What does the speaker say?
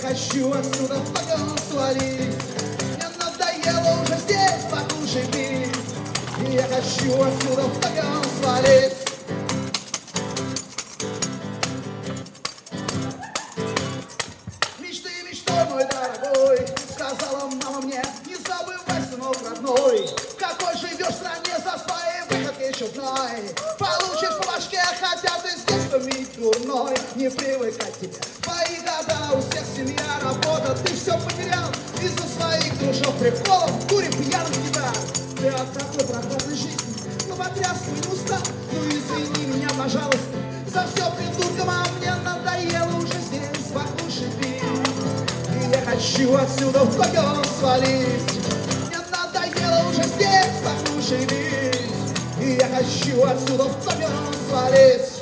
хочу отсюда в вагон свалить. Мне надоело уже здесь покушай пить. И я хочу отсюда в вагон свалить. Мечты, мечтой, мой дорогой, сказала мама мне, не забывай, сынок родной, в какой живешь стране за своей выходкой чудной. Получишь по башке, хотя ты с детства ведь дурной. Не привыкать тебе, твои года, у всех семья, работа, ты все потерял из-за своих дружок, приколов, дури, пьяных гитар. Ты от такой прохладной жизни, ну потряску не устал, ну извини меня, пожалуйста, за все придурком, а мне надоело уже здесь покушать пить. И я хочу отсюда в вагон свалить. Мне надоело уже здесь покушать пить. И я хочу отсюда в вагон свалить.